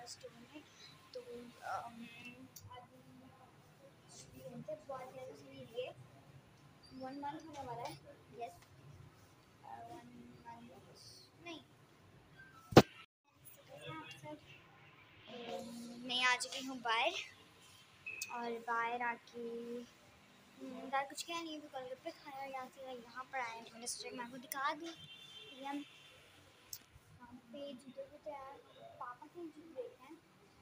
Store में। तो अभी बहुत ज़्यादा सुनी लिए 1 मंथ होने वाला है। यस 1 मंथ नहीं। मैं आ चुकी हूँ बाहर और बाहर आके दाल कुछ क्या नहीं भी गोलगप्पे खाया यहाँ से यहाँ पर आए हैं डिस्ट्रिक्ट में आपको दिखा दी। हम यहाँ पे जूते भी आए पापा के जूते देखे हैं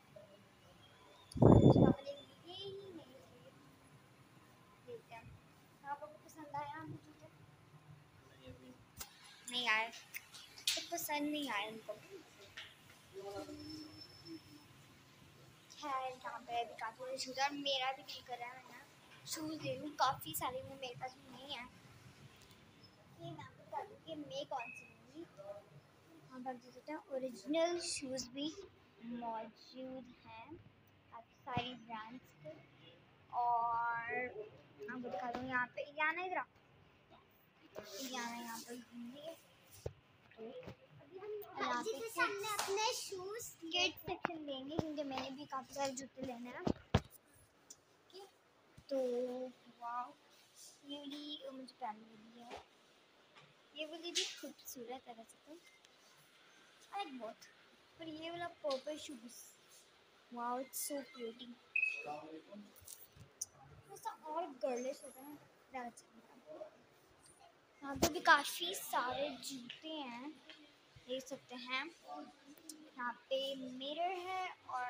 पापा ने लिए ही नहीं लिए देखते हैं पापा को पसंद आया हमें जूते नहीं आए तो पसंद नहीं आए उनको। खैर यहाँ पे अभी काफ़ी सारे शूज़ और मेरा भी नहीं कर रहा है मैं शूज़ ले लूँ काफ़ी सारे वो मेरे पास भी नहीं है। ये मैं आपको बता दूँ कि मैं कौन सी लूँगी। हाँ आप देख सकते हैं ओरिजिनल शूज़ भी मौजूद हैं काफ़ी सारी ब्रांड्स के। और आपको दिखा दूँ यहाँ पे याना इधर याना यहाँ पर घूम रही है। यहाँ पे सामने अपने शूज़ किड्स सेक्शन लेंगे क्योंकि मैंने भी काफ़ी सारे जूते लेने हैं। तो वाव ये वाली मुझे प्यारी लगी है ये वाली भी खूबसूरत है वैसे तो आई लाइक बोथ पर ये वाला purple shoes wow it's so pretty ऐसा और गर्लिश होता है ज़्यादा अच्छा लगता है। यहाँ पे भी काफ़ी सारे जूते हैं देख सकते हैं यहाँ पे मिरर है और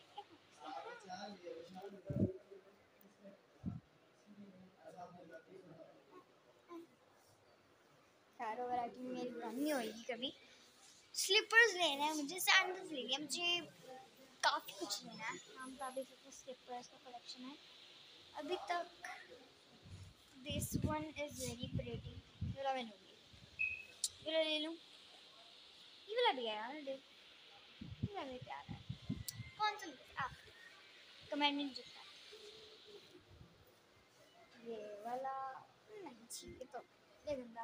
चारों वैरायटी मेरी बंद नहीं होगी कभी। स्लीपर्स लेना है मुझे सैंडल्स लेनी है मुझे काफ़ी कुछ लेना है। हम का देख सकते हैं स्लीपर्स का कलेक्शन है अभी तक। This one is very pretty ये वाला मैं लूँगी ये वाला ले लूँ ये वाला भी है यार देख ये वाला भी प्यारा है कौन सा लूँ आप कमेंट में लिखना ये वाला नहीं ठीक है तो ले लूँगा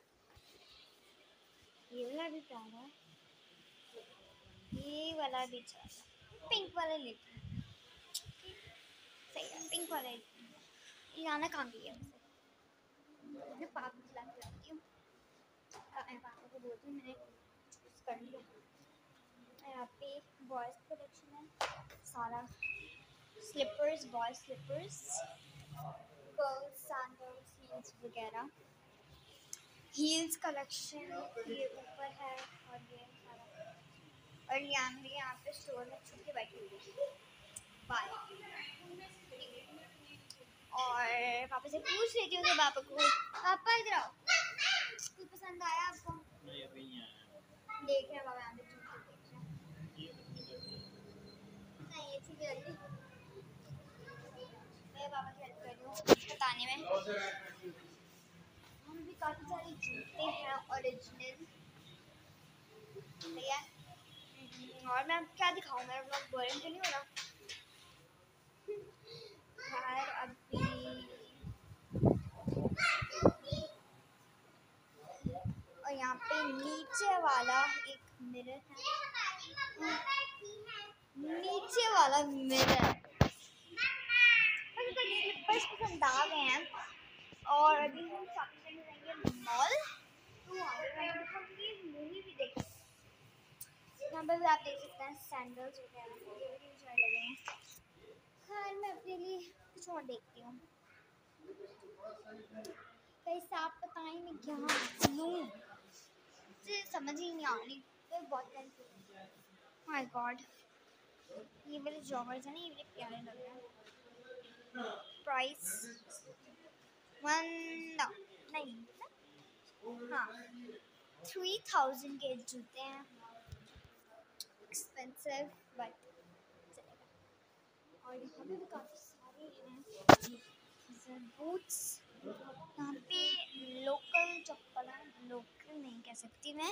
ये वाला भी प्यारा है ये वाला भी अच्छा पिंक वाला लेती हूँ सही है पिंक वाला लेती हूँ ये आना काम भी है वैसे मैं पापा को खिला खिलाती हूँ पापा को बोलती हूँ मैंने चूज़ कर लिया। यहाँ पे बॉयज़ कलेक्शन है सारा slippers boys slippers girls sandals heels वगैरह हील्स कलेक्शन ये ऊपर है और ये सारा और यहाँ पे स्टोर में छुप के बैठी हुई है बाय और पापा से पूछ लेती हूँ पापा को पापा इधर आओ कुछ पसंद आया आपको देख रहे हैं बाबा यहाँ पे जूते देख रहे हैं नहीं ये ठीक है मैं पापा की हेल्प कर रही हूँ बताने में। हम भी काफ़ी सारे जूते हैं ओरिजिनल भैया और मैं क्या दिखाऊँ मेरा ब्लॉग बोरिंग तो नहीं हो रहा यार अभी और यहाँ पे नीचे वाला एक मिरर है नीचे वाला मिरर मुझे स्लीपर्स पसंद आ गए हैं और अभी हम शॉपिंग करने जाएंगे मॉल तो मूवी भी देखेंगे यहाँ पर भी आप देख सकते हैं सैंडल्स वगैरह ये भी मुझे लगे हैं। खैर मैं अपने लिए कुछ और देखती हूँ कैसे आप बताएं मैं क्या लूँ मुझे समझ ही नहीं आ रही मैं बहुत कंफ्यूज माय गॉड ये वाले जॉगर्स हैं ना ये वाले प्यारे लग रहे हैं। प्राइस 1 नहीं हाँ 3000 के जूते हैं एक्सपेंसिव बट चलेगा। और यहाँ पे भी काफ़ी सारे हैं बूट्स यहाँ पे लोकल चप्पल है लोकल नहीं कह सकती मैं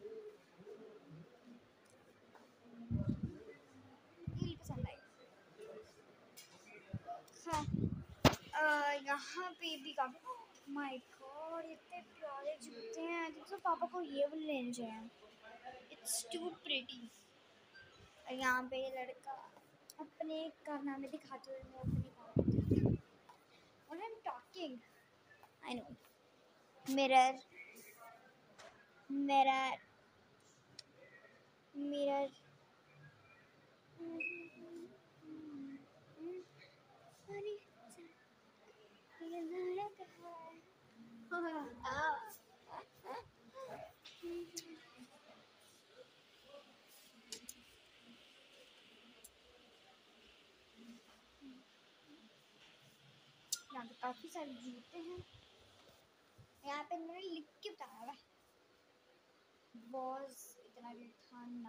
ये पसंद आई। हाँ यहाँ पे भी काफ़ी माय गॉड इतने प्यारे जूते हैं तो पापा को ये वाले लेने चाहिए इट्स टू प्रिटी और यहाँ पे ये लड़का अपने कारनामे दिखाते हुए मैं अपने काम और I am talking I know mirror mirror mirror यहाँ पे काफी सारे जूते हैं। यहाँ पे मैंने लिख के बताया हुआ बॉस इतना भी था ना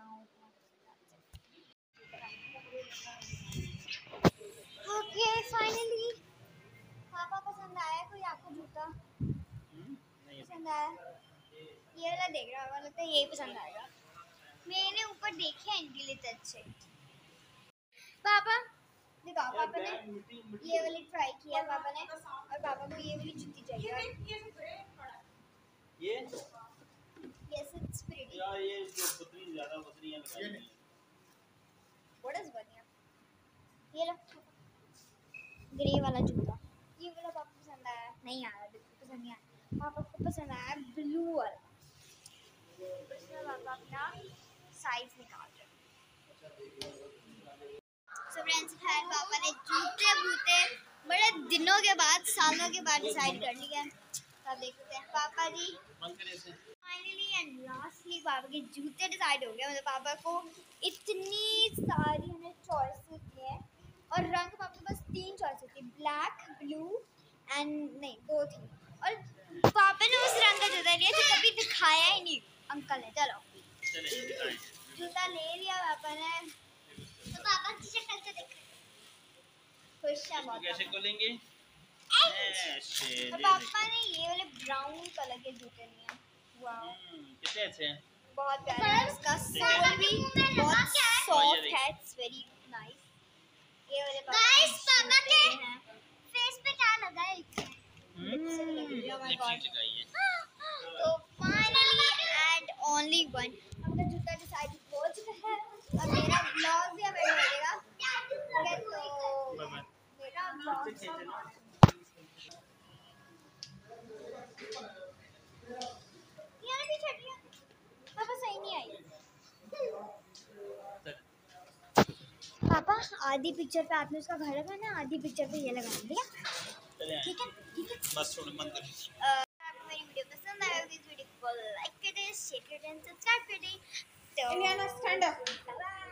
ओके फाइनली पापा पसंद आया कोई आपको जूता पसंद आया ये वाला देख रहा होगा लगता है यही पसंद आएगा मैंने ऊपर देखे हैं इनके लिए तो अच्छे पापा दिखाओ पापा ने ये वाली ट्राई किया पापा ने और पापा को ये वाली जूती चाहिए ये यस इट्स प्रीटी यार ये जो बकरी ज्यादा बकरियां लगाई हैं व्हाट इज बढ़िया ये लो ग्रे वाला जूता ये वाला पापा पसंद आया नहीं आया बिल्कुल पसंद नहीं आया पापा को पसंद आया ब्लू वाला उसमें पापा अपना साइज निकाल रहे सो फ्रेंड्स खैर पापा ने जूते बूते बड़े दिनों के बाद सालों के बाद डिसाइड कर लिया है तब देखते हैं पापा जी फाइनली एंड लास्टली पापा के जूते डिसाइड हो गया मतलब पापा को इतनी सारी हमें चॉइसेस दी हैं और रंग पापा के पास 3 चॉइसेस थी ब्लैक ब्लू एंड नहीं 2 थी और पापा ने उस रंग का जूता लिया जो कभी दिखाया ही नहीं अंकल ने चलो जूता ले लिया पापा ने तो पापा की शक्ल से देख खुश है बहुत कैसे खोलेंगे तो पापा ने ये वाले ब्राउन कलर के जूते लिए हैं वाओ कितने अच्छे हैं बहुत प्यारा है इसका सोल भी बहुत सॉफ्ट है इट्स वेरी नाइस ये वाले गाइस पापा के फेस पे क्या लगा है लिपस्टिक लगाई है तो फाइनली एंड ओनली वन हमने जूता डिसाइड हो चुका है और मेरा ब्लॉग भी अब एंड हो जाएगा तो मेरा ब्लॉग यार भी छटिया पापा सही नहीं आई पापा आधी पिक्चर पे आपने उसका घर लगा ना आधी पिक्चर पे ये लगा दिया ठीक है बस थोड़ा मन कर आपको मेरी वीडियो पसंद आया तो इस वीडियो को लाइक करें शेयर करें सब्सक्राइब करें तो Indiana, stand up. बाय